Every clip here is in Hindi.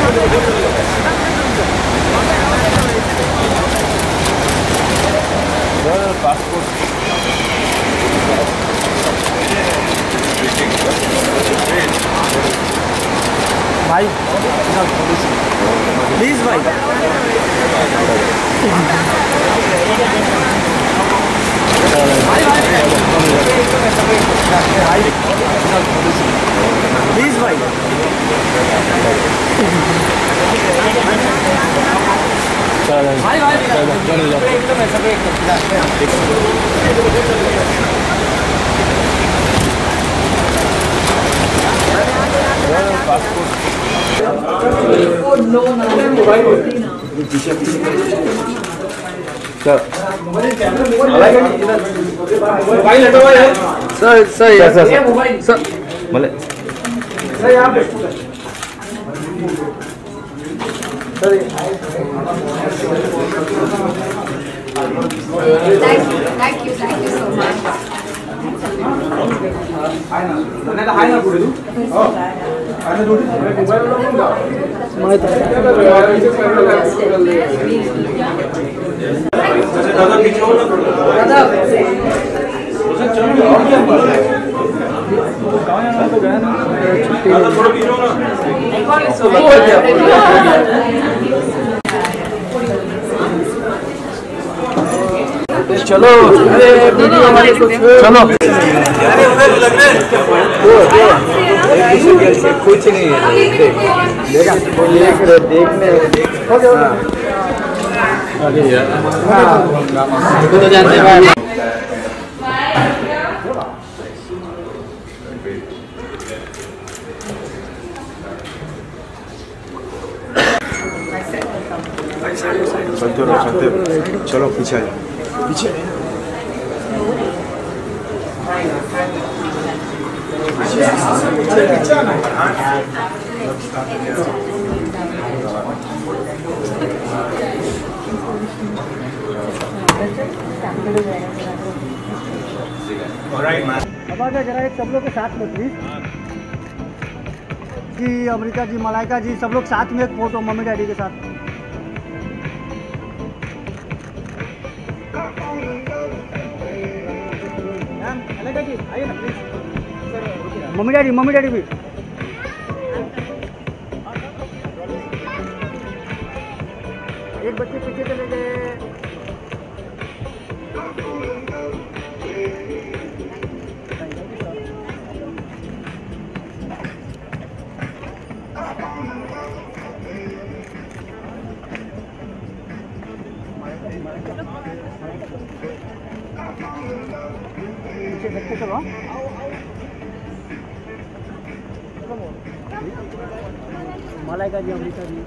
भाई प्लीज भाई प्लीज भाई Thank you so much. चलो चलो कुछ नहीं है देखने तो जानते हैं चलो पीछे पीछे अब जरा एक सब लोग के साथ में प्लीज जी, अमृता जी, मलाइका जी, सब लोग साथ में एक फोटो मम्मी डैडी के साथ। मलाइका जी आइए ना प्लीज। मम्मी डैडी भी। एक बच्चे पीछे चले गए। देखते चलो मलाइका जी, अमृता जी।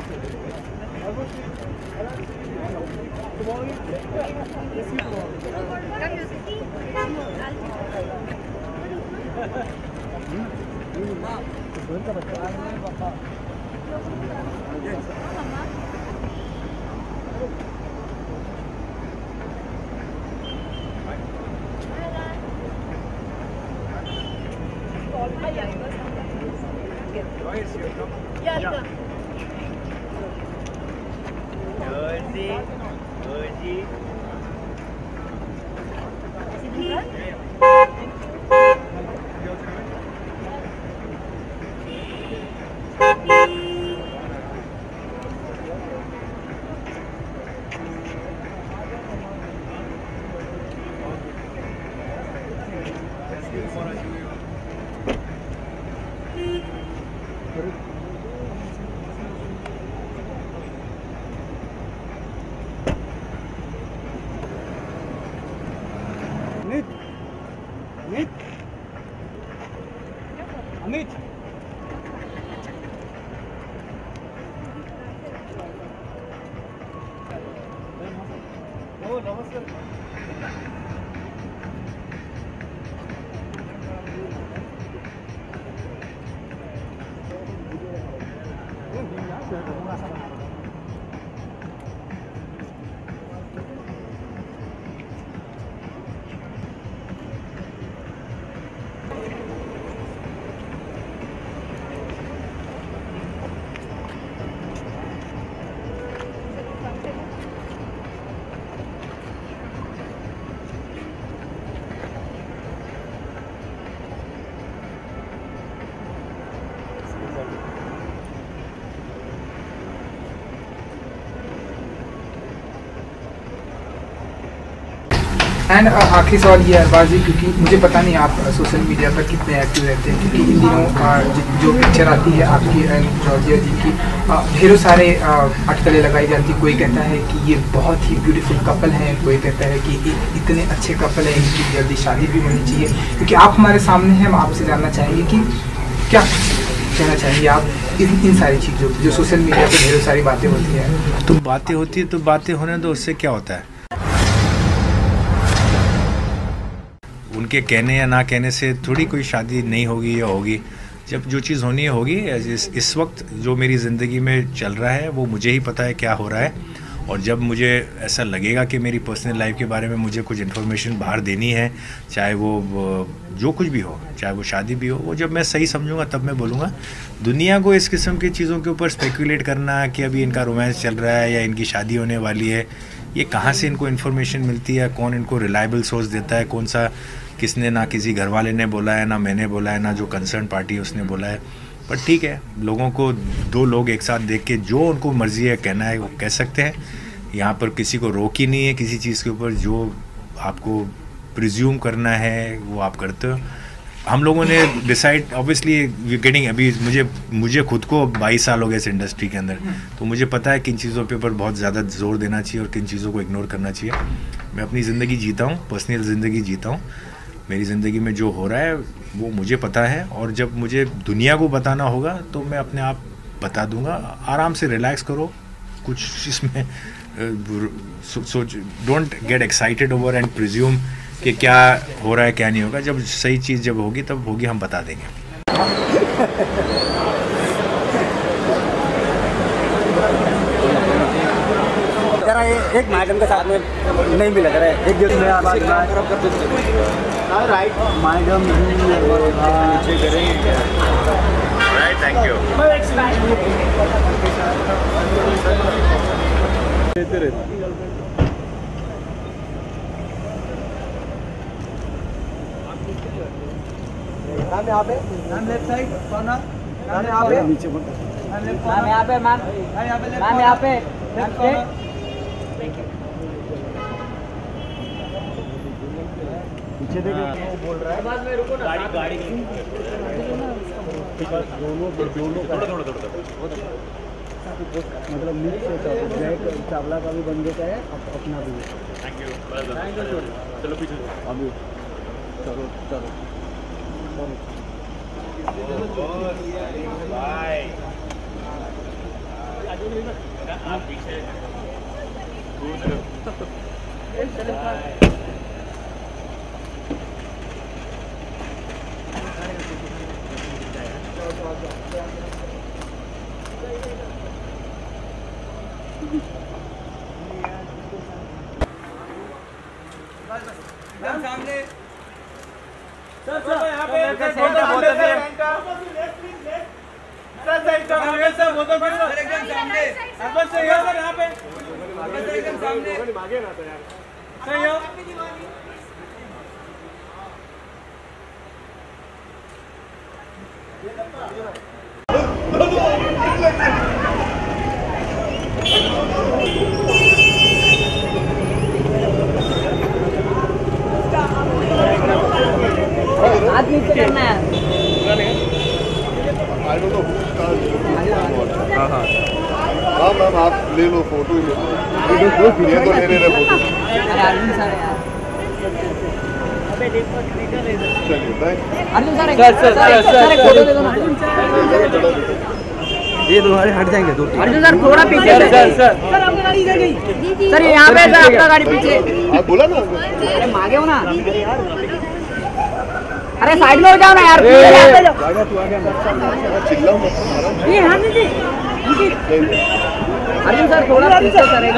अमित एंड आखिरी सवाल ये है अरबाज जी, क्योंकि मुझे पता नहीं आप सोशल मीडिया पर कितने एक्टिव रहते हैं, क्योंकि इन दिनों जो पिक्चर आती है आपकी एंड जॉर्जिया जी की, ढेरों सारे अटकलें लगाई जाती है। कोई कहता है कि ये बहुत ही ब्यूटीफुल कपल हैं, कोई कहता है कि इतने अच्छे कपल हैं, इनकी जल्दी शादी भी होनी चाहिए। क्योंकि आप हमारे सामने हैं, हम आपसे जानना चाहेंगे कि क्या कहना चाहेंगे आप इन सारी चीज़ों जो सोशल मीडिया पर ढेरों सारी बातें होती हैं। तो बातें होती है तो बातें होने दो, उससे क्या होता है। उनके कहने या ना कहने से थोड़ी कोई शादी नहीं होगी या होगी। जब जो चीज़ होनी है होगी। इस वक्त जो मेरी ज़िंदगी में चल रहा है वो मुझे ही पता है क्या हो रहा है, और जब मुझे ऐसा लगेगा कि मेरी पर्सनल लाइफ के बारे में मुझे कुछ इन्फॉर्मेशन बाहर देनी है, चाहे वो जो कुछ भी हो, चाहे वो शादी भी हो, वो जब मैं सही समझूंगा तब मैं बोलूँगा। दुनिया को इस किस्म की चीज़ों के ऊपर स्पेकुलेट करना कि अभी इनका रोमांस चल रहा है या इनकी शादी होने वाली है, ये कहाँ से इनको इन्फॉर्मेशन मिलती है, कौन इनको रिलायबल सोर्स देता है, कौन सा, किसने, ना किसी घर वाले ने बोला है, ना मैंने बोला है, ना जो कंसर्न पार्टी है उसने बोला है। पर ठीक है, लोगों को दो लोग एक साथ देख के जो उनको मर्जी है कहना है वो कह सकते हैं। यहाँ पर किसी को रोक ही नहीं है किसी चीज़ के ऊपर। जो आपको प्रिज्यूम करना है वो आप करते हो। हम लोगों ने डिसाइड, ऑब्वियसली वी गेटिंग, अभी मुझे खुद को 22 साल हो गए इस इंडस्ट्री के अंदर, तो मुझे पता है किन चीज़ों पे ऊपर बहुत ज़्यादा जोर देना चाहिए और किन चीज़ों को इग्नोर करना चाहिए। मैं अपनी ज़िंदगी जीता हूँ, पर्सनल ज़िंदगी जीता हूँ। मेरी ज़िंदगी में जो हो रहा है वो मुझे पता है, और जब मुझे दुनिया को बताना होगा तो मैं अपने आप बता दूंगा। आराम से रिलैक्स करो, कुछ इसमें सोच, don't get excited over and presume कि क्या हो रहा है क्या नहीं होगा। जब सही चीज़ जब होगी तब होगी, हम बता देंगे। जरा एक मैडम के साथ में नहीं मिला, जरा एक दिन में आवाज राइट मैडम नीचे करेंगे। Right, thank you. मैम यहाँ पे, ma'am left side corner, ma'am यहाँ पे नीचे, मैम यहाँ पे, मैम यहाँ पे लेफ्ट कॉर्नर। पीछे देखो बोल रहा है, बाद में रुको ना, गाड़ी दोनों मतलब मिक्स होता है। ब्लैक चावला का भी बन जाता है, अपना भी। Thank you. चलो पीछे अभी, चलो बाय। पीछे सामने सर यहाँ पे एकदम सामने, अरबाज सर यहाँ पे, अरबाज सर एकदम सामने, सही हो। हाथ नीचे करना है। हाँ मैम, आप ले लो फोटो, ले लो, ये तो ले रहे फोटो। अर्जुन सर एक फोटो दे दो ना। ये तुम्हारे हट जाएंगे दो। अर्जुन सर थोड़ा पीछे। सर आपकी गाड़ी इधर गई। सर यहाँ पे, सर आपका गाड़ी पीछे। आप बोला ना, अरे मांगे हो ना। अरे साइड में हो जाओ ना यार, ये हाँ जी। अर्जुन सर थोड़ा पीछे सर,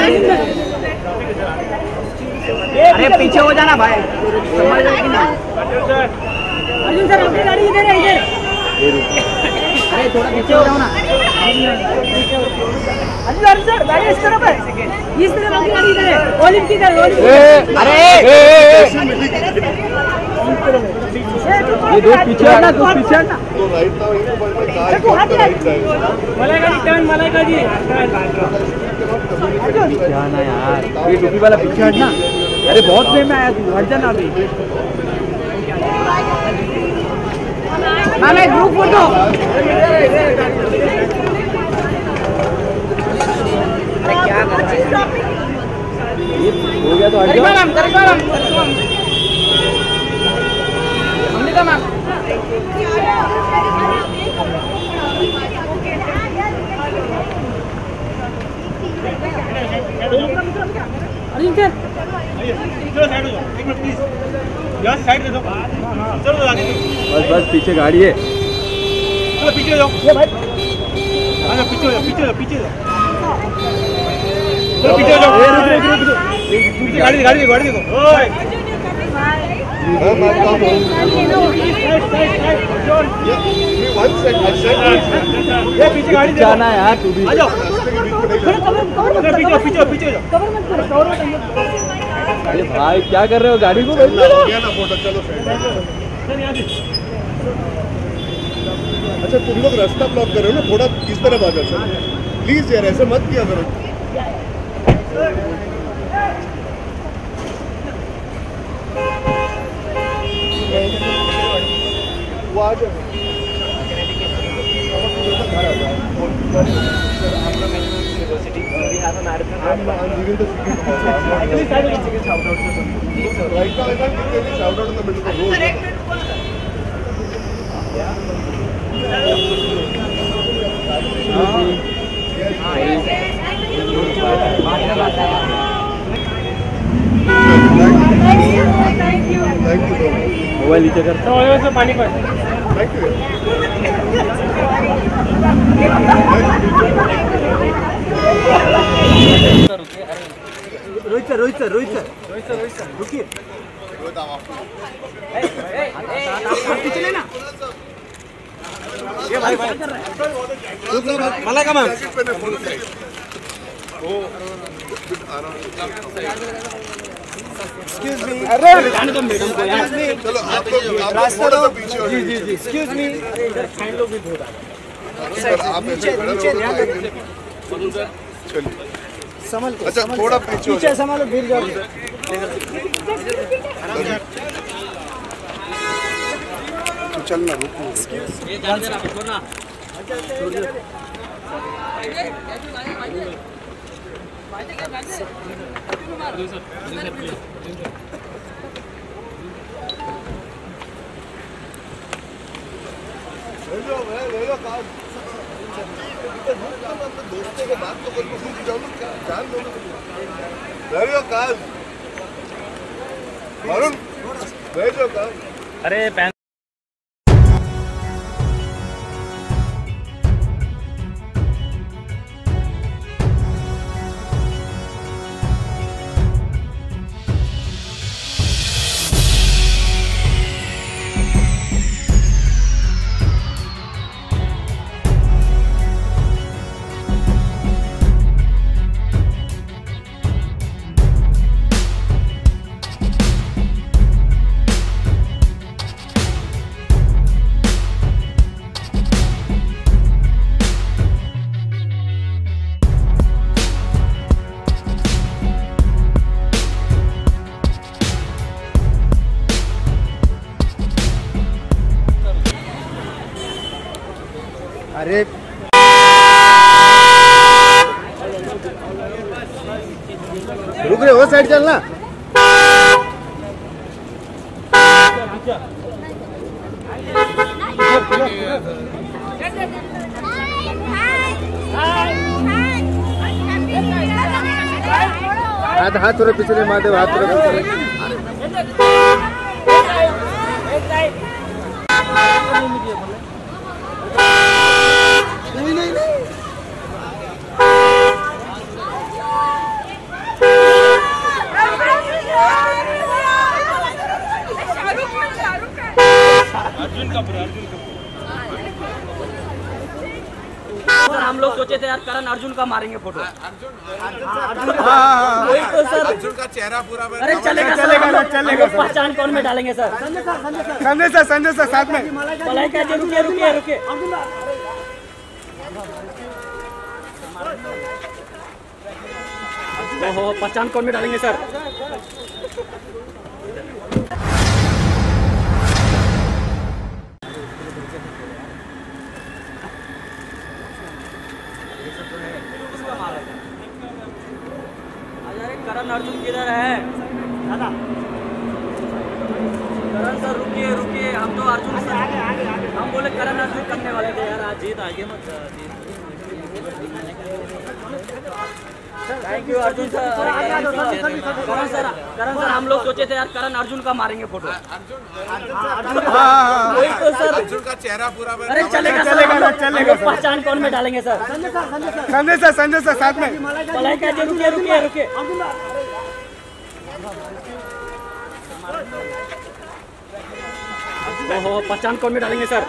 अरे पीछे हो जाना भाई, समझ रहे कि नहीं। अर्जुन सर आपकी गाड़ी इधर है, इधर। अरे थोड़ा पीछे हो जाओ ना। अर्जुन सर गाड़ी इस तरफ है, इस तरफ आपकी गाड़ी इधर है, ओलिव की तरफ। ये दो पीछे हटना, दो पीछे हटना। तो राइट ना, मलाइका जी टर्न, मलाइका जी। क्या ना यार, ये टोपी वाला पीछे हटना। अरे बहुत प्रेम में आया तू, हट जाना अभी। मैम एक ग्रुप फोटो। क्या कर रहा है? हो गया तो हट जाओ। मैम बस बस पीछे गाड़ी है। पीछे जाओ भाई, पीछे जाओ, पीछे जाओ, पीछे जाओ, पीछे जाओ, गाड़ी गाड़ी गाड़ी देखो। पीछे गाड़ी जाना है यार, तू भी आ जाओ, पीछे पीछे पीछे जाओ। अरे भाई क्या कर रहे हो, गाड़ी को बैठ हो गया ना फोटो, चलो अच्छा तुम लोग रास्ता ब्लॉक कर रहे हो ना, थोड़ा इस तरफ आ जाओ प्लीज यार, ऐसे मत किया करो। वो आ जाओ। मोबाइल नीचे कर। पानी पर Rohit sir, Rohit sir, Rohit sir, Rohit sir, Rohit sir, रुकिए। चले ना ये भाई भाई मलाइका मैम एक्सक्यूज मी, अरे जाने दो मैडम को यार। चलो आप लोग रास्ता दो पीछे हो। जी जी जी एक्सक्यूज मी, इधर फाइन लोग भी बहुत आ आप नीचे नीचे ध्यान रखो। चलिए संभल के, अच्छा थोड़ा पीछे पीछे संभालो, गिर जाओ। चलना रुको। ये ध्यान देना, छोड़ना। दोस्तों को बात तो करो, कुछ जाओ ना, जान दो ना। काज वरुण भेजो काज। अरे पैन अरे रुक रहे हो, साइड चलना। हाथ हाथ थोड़ा पीछे महादेव, हाथ थोड़ा पीछे। अर्जुन कपूर, अर्जुन कपूर। हम लोग सोचे थे यार करण अर्जुन का मारेंगे फोटो। वही तो सर, अर्जुन का चेहरा पूरा। अरे चलेगा चलेगा चलेगा। पहचान कौन में डालेंगे सर? संजय सर साथ में। मलाइका जी रुकिए रुकिए रुकिए। ओहो, पहचान कौन में डालेंगे सर? करण अर्जुन किधर है दादा? करण सर रुकिए रुकिए, हम तो अर्जुन सर हम बोले करण अर्जुन करने वाले थे यार। आज जीत आगे मत thank you Arjun sir. Karan sir हम लोग सोचे थे यार करण अर्जुन का मारेंगे फोटो। वही तो सर, अर्जुन का चेहरा पूरा अरे चलेगा चलेगा चलेगा। पहचान कौन में डालेंगे सर? संजय सर साथ में। मलाइका जी रुकिए रुकिए रुकिए। ओहो, पहचान कौन में डालेंगे सर?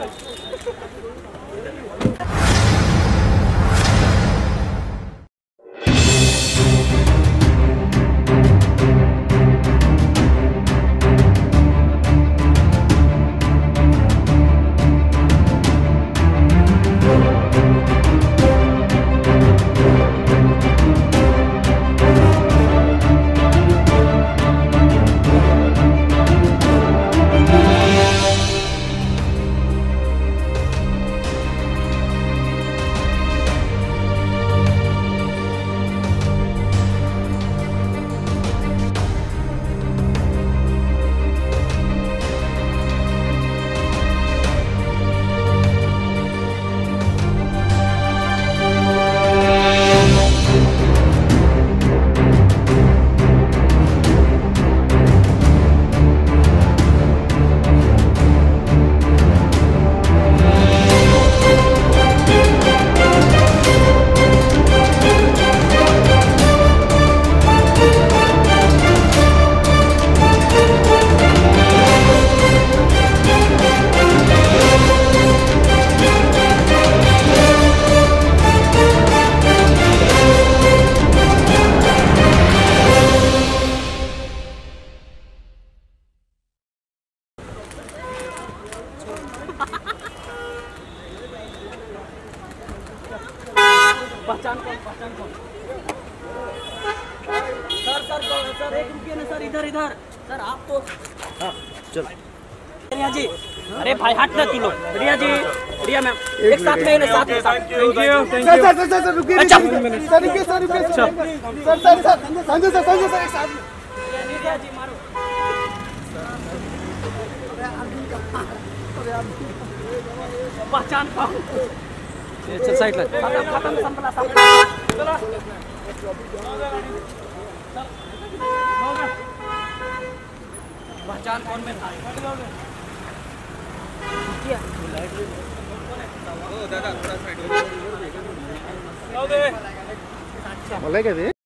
पहचान कौन? सर एक रुकिए ना सर, इधर सर आप तो। हाँ चलो रिया जी। अरे भाई हट ना तू लोग। रिया जी, रिया मैम एक साथ में साथ में। थैंक यू सर रुकिए सर रुकिए सर संजय सर एक साथ में। रिया जी मारो। पहचान कौन? चल साइड ले। खत्म संपला पहचान कौन में था? दादा थोड़ा साइड। मलाइका दे।